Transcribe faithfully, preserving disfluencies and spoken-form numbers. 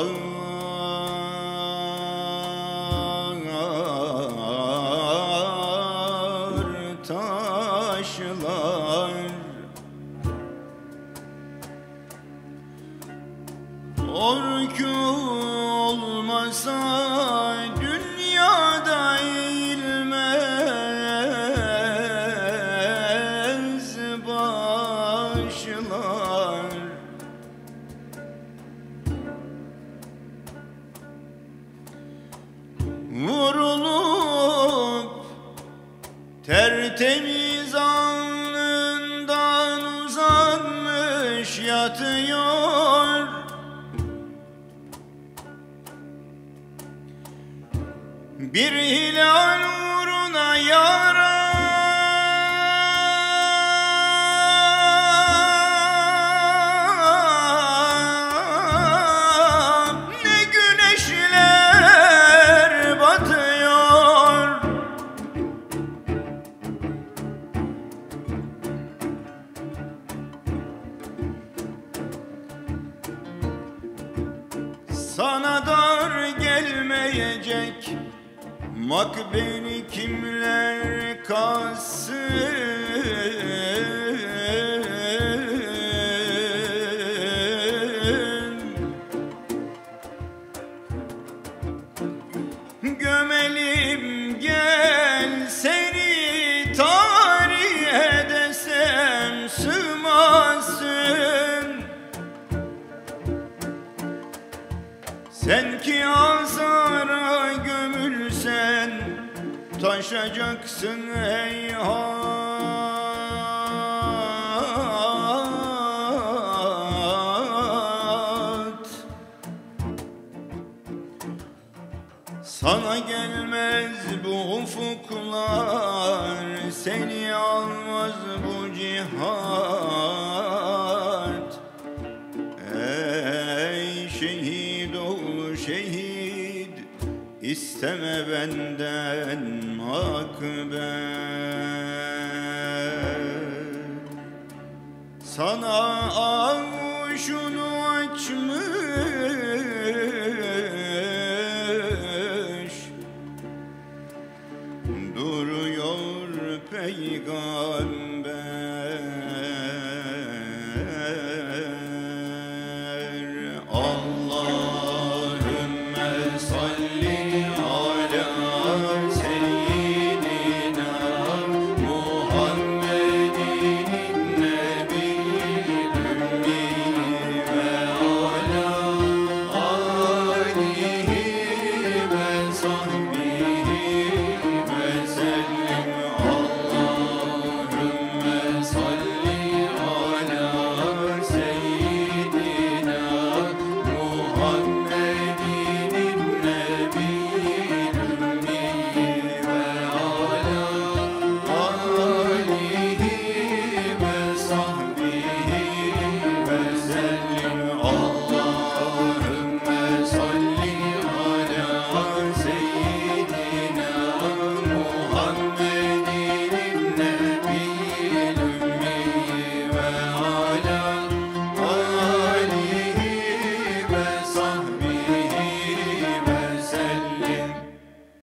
taşlar. Orku olmasa dünyada eğilmez başlar. Vurulup tertemiz alnından uzanmış yatıyor. Bir hilal uğruna yara ne güneşler batıyor. Sana dar gelmeyecek makbeni kimler kalsın? Gömelim gel seni tarihe desem sığmazsın. Sen ki azara gömülsen taşacaksın heyhat. Sana gelmez bu ufuklar, seni almaz bu cihat. Ey şehit oğlu şehit, İsteme benden makber. Sana avuşunu açmış